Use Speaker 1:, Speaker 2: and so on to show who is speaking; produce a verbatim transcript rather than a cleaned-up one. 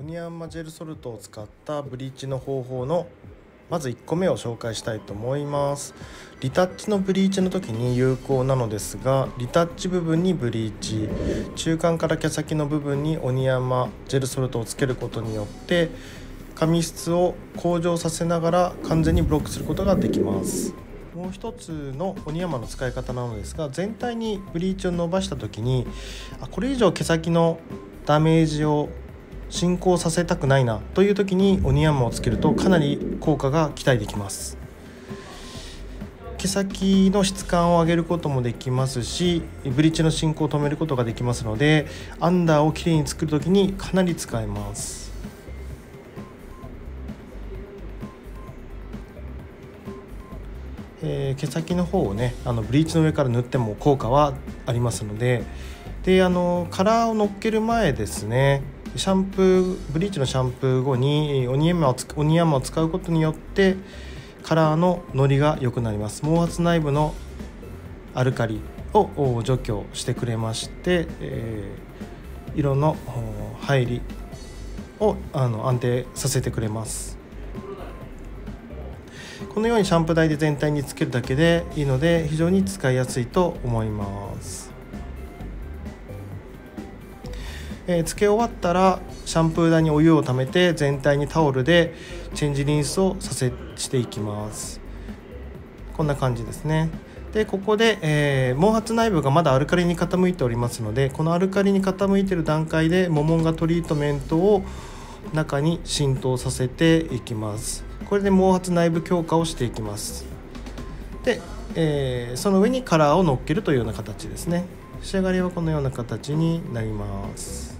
Speaker 1: オニヤンマジェルソルトを使ったブリーチの方法のまずいっこめを紹介したいと思います。リタッチのブリーチの時に有効なのですが、リタッチ部分にブリーチ、中間から毛先の部分にオニヤンマジェルソルトをつけることによって髪質を向上させながら完全にブロックすることができます。もう一つのオニヤンマの使い方なのですが、全体にブリーチを伸ばした時にあこれ以上毛先のダメージを進行させたくないなという時にオニヤンマをつけるとかなり効果が期待できます。毛先の質感を上げることもできますし、ブリーチの進行を止めることができますので、アンダーをきれいに作る時にかなり使えます。えー、毛先の方をねあのブリーチの上から塗っても効果はありますので、であのカラーをのっける前ですね、シャンプーブリーチのシャンプー後にオニヤンマをオニヤンマを使うことによってカラーののりが良くなります。毛髪内部のアルカリを除去してくれまして、えー、色の入りをあの安定させてくれます。このようにシャンプー台で全体につけるだけでいいので非常に使いやすいと思います。えー、つけ終わったらシャンプー台にお湯をためて全体にタオルでチェンジリンスをさせしていきます。こんな感じですね。でここで、えー、毛髪内部がまだアルカリに傾いておりますので、このアルカリに傾いている段階でモモンガトリートメントを中に浸透させていきます。これで毛髪内部強化をしていきます。で、えー、その上にカラーを乗っけるというような形ですね。仕上がりはこのような形になります。